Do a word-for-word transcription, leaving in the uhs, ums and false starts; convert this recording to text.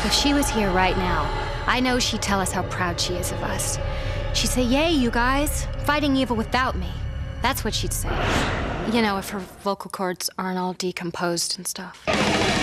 If she was here right now, I know she'd tell us how proud she is of us. She'd say, yay, you guys, fighting evil without me. That's what she'd say. You know, if her vocal cords aren't all decomposed and stuff.